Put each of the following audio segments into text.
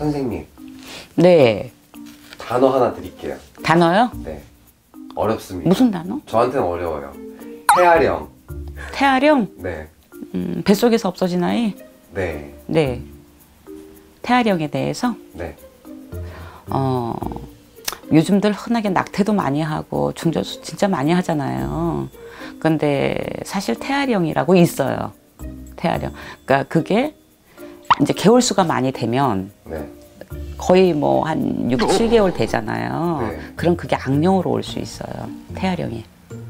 선생님. 네. 단어 하나 드릴게요. 단어요? 네. 어렵습니다. 무슨 단어? 저한테는 어려워요. 태아령. 태아령? 네. 뱃속에서 없어진 아이? 네. 네. 태아령에 대해서? 네. 요즘들 흔하게 낙태도 많이 하고 중절수 진짜 많이 하잖아요. 근데 사실 태아령이라고 있어요. 태아령. 그러니까 그게 이제 개월수가 많이 되면 네. 거의 뭐 한 6, 7개월 되잖아요. 네. 그럼 그게 악령으로 올 수 있어요. 태아령이.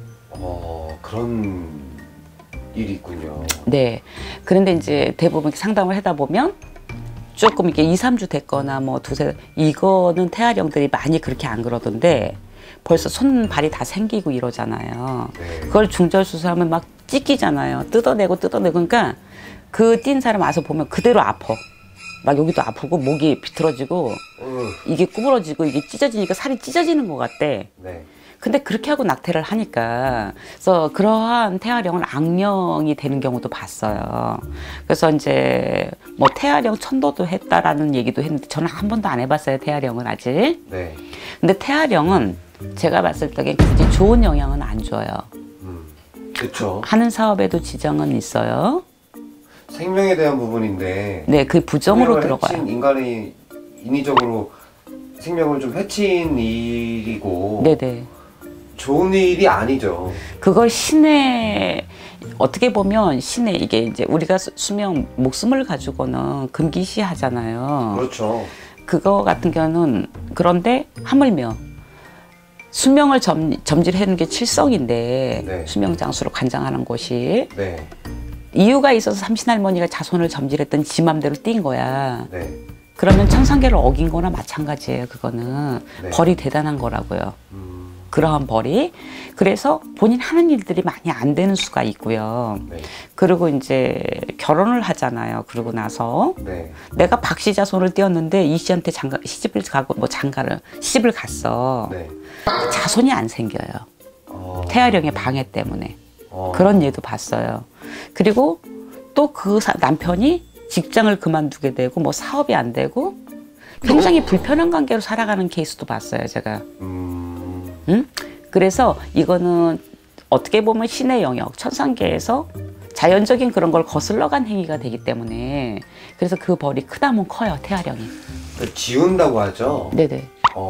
그런 일이 있군요. 네. 그런데 이제 대부분 상담을 하다 보면 조금 이게 2, 3주 됐거나 뭐 두세, 이거는 태아령들이 많이 그렇게 안 그러던데 벌써 손, 발이 다 생기고 이러잖아요. 네. 그걸 중절수술하면 막 찢기잖아요. 뜯어내고. 그러니까 그 띈 사람 와서 보면 그대로 아파. 막 여기도 아프고 목이 비틀어지고 이게 구부러지고 이게 찢어지니까 살이 찢어지는 것 같대. 네. 근데 그렇게 하고 낙태를 하니까 그래서 그러한 태아령은 악령이 되는 경우도 봤어요. 그래서 이제 뭐 태아령 천도도 했다라는 얘기도 했는데 저는 한 번도 안 해봤어요. 태아령은 아직. 네. 근데 태아령은 제가 봤을 때 굳이 좋은 영향은 안 줘요. 그렇죠. 하는 사업에도 지장은 있어요. 생명에 대한 부분인데. 네, 그 부정으로 들어가요. 해친 인간이 인위적으로 생명을 좀 해친 일이고. 네네. 좋은 일이 아니죠. 그걸 신의 어떻게 보면 신의 이게 이제 우리가 수명 목숨을 가지고는 금기시하잖아요. 그렇죠. 그거 같은 경우는 그런데 하물며 수명을 점질하는 게 칠성인데 네. 수명 장수로 관장하는 곳이 네. 이유가 있어서 삼신할머니가 자손을 점질했던 지 맘대로 뛴 거야. 네. 그러면 천상계를 어긴 거나 마찬가지예요. 그거는 네. 벌이 대단한 거라고요. 그러한 벌이. 그래서 본인 하는 일들이 많이 안 되는 수가 있고요. 네. 그리고 이제 결혼을 하잖아요. 그러고 나서 네. 내가 박씨 자손을 띄었는데 이 씨한테 시집을 가고 뭐 시집을 갔어. 네. 자손이 안 생겨요. 태아령의 방해 때문에. 그런 예도 봤어요. 그리고 또 그 남편이 직장을 그만두게 되고 뭐 사업이 안 되고 굉장히 불편한 관계로 살아가는 케이스도 봤어요. 제가. 응? 그래서 이거는 어떻게 보면 신의 영역, 천상계에서 자연적인 그런 걸 거슬러간 행위가 되기 때문에 그래서 그 벌이 크다면 커요. 태아령이. 지운다고 하죠? 네네.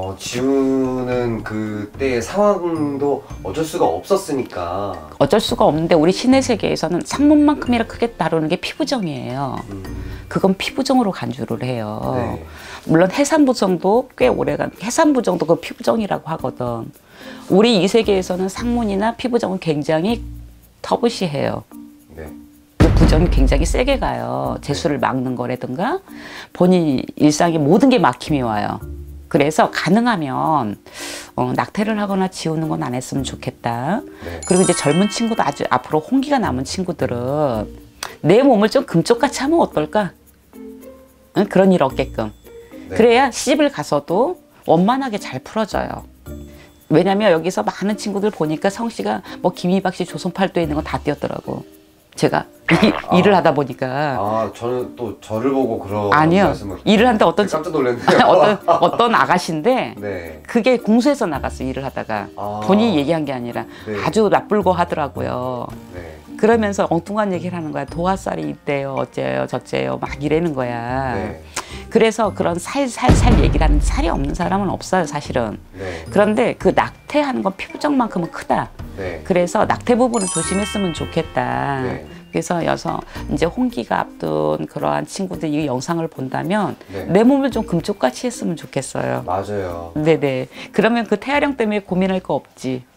지우는 그때의 상황도 어쩔 수가 없었으니까. 어쩔 수가 없는데 우리 신의 세계에서는 상문만큼이나 크게 다루는 게 피부정이에요. 그건 피부정으로 간주를 해요. 네. 물론 해산부정도 꽤 오래간 해산부정도 그 피부정이라고 하거든. 우리 이 세계에서는 상문이나 피부정은 굉장히 터부시해요. 네. 그 부정이 굉장히 세게 가요. 재수를 막는 거라든가 본인 일상의 모든 게 막힘이 와요. 그래서 가능하면 낙태를 하거나 지우는 건 안 했으면 좋겠다. 네. 그리고 이제 젊은 친구도 아주 앞으로 홍기가 남은 친구들은 내 몸을 좀 금쪽같이 하면 어떨까? 응? 그런 일 없게끔. 네. 그래야 시집을 가서도 원만하게 잘 풀어져요. 왜냐면 여기서 많은 친구들 보니까 성씨가 뭐 김희박 씨 조선팔도에 있는 거 다 띄었더라고. 제가 일을 하다 보니까. 저는 또 저를 보고 그런 아니요. 말씀을. 일을 하는데 어떤 깜짝 놀랐네요. 어떤 아가씨인데 네. 그게 공수에서 나갔어. 일을 하다가 본인이 얘기한 게 아니라 네. 아주 나불고 하더라고요. 네. 그러면서 엉뚱한 얘기를 하는 거야. 도화살이 있대요. 어째요 저째요 막 이러는 거야. 네. 그래서 그런 살살살 얘기를 하는 살이 없는 사람은 없어요 사실은. 네. 그런데 그 낙태하는 건 피부정만큼은 크다. 네. 그래서 낙태 부분은 조심했으면 좋겠다. 네. 그래서 이제 홍기가 앞둔 그러한 친구들이 이 영상을 본다면 네. 내 몸을 좀 금쪽같이 했으면 좋겠어요. 맞아요. 네네. 그러면 그 태아령 때문에 고민할 거 없지.